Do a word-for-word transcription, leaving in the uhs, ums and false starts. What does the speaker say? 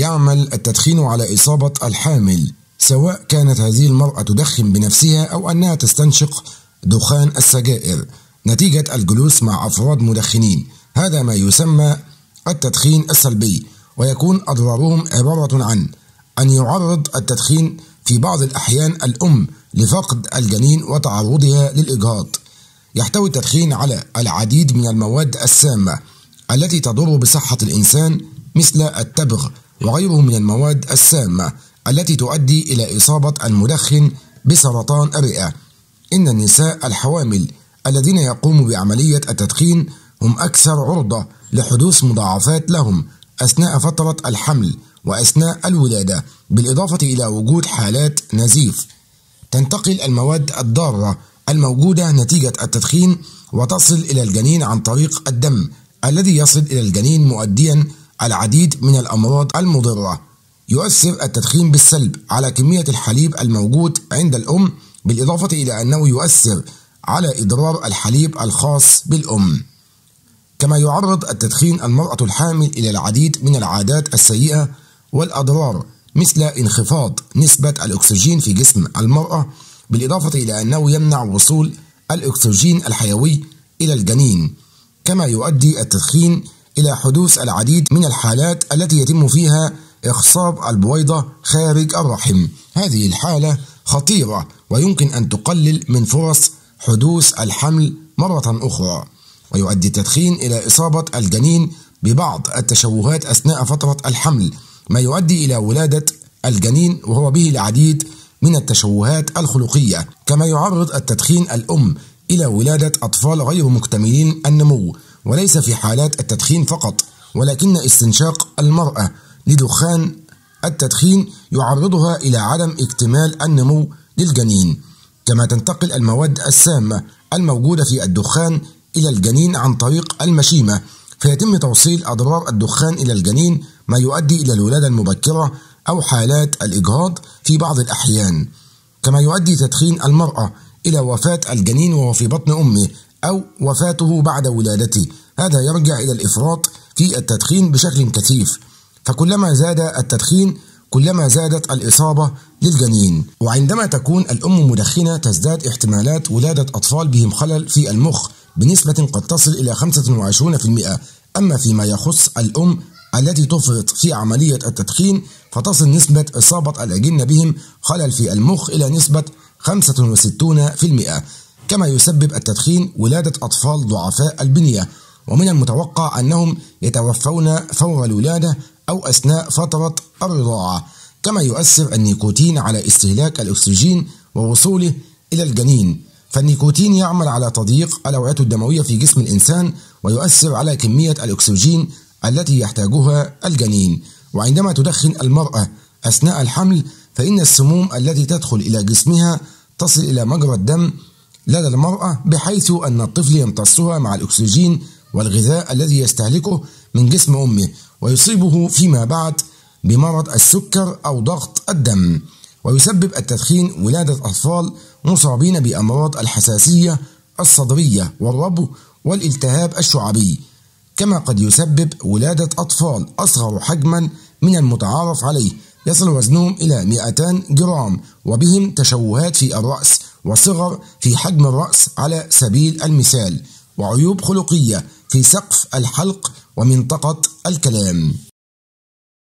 يعمل التدخين على إصابة الحامل، سواء كانت هذه المرأة تدخن بنفسها أو أنها تستنشق دخان السجائر نتيجة الجلوس مع أفراد مدخنين. هذا ما يسمى التدخين السلبي، ويكون أضرارهم عبارة عن أن يعرض التدخين في بعض الأحيان الأم لفقد الجنين وتعرضها للإجهاض. يحتوي التدخين على العديد من المواد السامة التي تضر بصحة الإنسان مثل التبغ وغيره من المواد السامة التي تؤدي إلى إصابة المدخن بسرطان الرئة. إن النساء الحوامل الذين يقوموا بعملية التدخين هم أكثر عرضة لحدوث مضاعفات لهم أثناء فترة الحمل وأثناء الولادة، بالإضافة إلى وجود حالات نزيف. تنتقل المواد الضارة الموجودة نتيجة التدخين وتصل إلى الجنين عن طريق الدم الذي يصل إلى الجنين، مؤديا العديد من الأمراض المضرة. يؤثر التدخين بالسلب على كمية الحليب الموجود عند الأم، بالإضافة إلى أنه يؤثر على إضرار الحليب الخاص بالأم. كما يعرض التدخين المرأة الحامل إلى العديد من العادات السيئة والأضرار مثل انخفاض نسبة الأكسجين في جسم المرأة، بالإضافة إلى أنه يمنع وصول الأكسجين الحيوي إلى الجنين. كما يؤدي التدخين إلى حدوث العديد من الحالات التي يتم فيها إخصاب البويضة خارج الرحم. هذه الحالة خطيرة ويمكن أن تقلل من فرص حدوث الحمل مرة أخرى. ويؤدي التدخين إلى إصابة الجنين ببعض التشوهات أثناء فترة الحمل، ما يؤدي إلى ولادة الجنين وهو به العديد من التشوهات الخلقية. كما يعرض التدخين الأم إلى ولادة أطفال غير مكتملين النمو، وليس في حالات التدخين فقط، ولكن استنشاق المرأة لدخان التدخين يعرضها إلى عدم اكتمال النمو للجنين. كما تنتقل المواد السامة الموجودة في الدخان إلى الجنين عن طريق المشيمة، فيتم توصيل أضرار الدخان إلى الجنين، ما يؤدي إلى الولادة المبكرة أو حالات الإجهاض في بعض الأحيان. كما يؤدي تدخين المرأة إلى وفاة الجنين وهو في بطن أمه أو وفاته بعد ولادته. هذا يرجع إلى الإفراط في التدخين بشكل كثيف، فكلما زاد التدخين كلما زادت الإصابة للجنين. وعندما تكون الأم مدخنة تزداد احتمالات ولادة أطفال بهم خلل في المخ بنسبة قد تصل إلى خمسة وعشرين بالمئة. أما فيما يخص الأم التي تفرط في عملية التدخين فتصل نسبة إصابة الأجنة بهم خلل في المخ إلى نسبة خمسة وستين بالمئة. كما يسبب التدخين ولادة أطفال ضعفاء البنية، ومن المتوقع أنهم يتوفون فور الولادة أو أثناء فترة الرضاعة. كما يؤثر النيكوتين على استهلاك الأكسجين ووصوله إلى الجنين، فالنيكوتين يعمل على تضييق الأوعية الدموية في جسم الإنسان ويؤثر على كمية الأكسجين التي يحتاجها الجنين. وعندما تدخن المرأة أثناء الحمل فإن السموم التي تدخل إلى جسمها تصل إلى مجرى الدم لدى المرأة، بحيث أن الطفل يمتصها مع الأكسجين والغذاء الذي يستهلكه من جسم أمه، ويصيبه فيما بعد بمرض السكر أو ضغط الدم. ويسبب التدخين ولادة أطفال مصابين بأمراض الحساسية الصدرية والربو والالتهاب الشعبي. كما قد يسبب ولادة أطفال أصغر حجما من المتعارف عليه، يصل وزنهم إلى مئتين جرام، وبهم تشوهات في الرأس وصغر في حجم الرأس على سبيل المثال، وعيوب خلقية في سقف الحلق ومنطقة الكلام.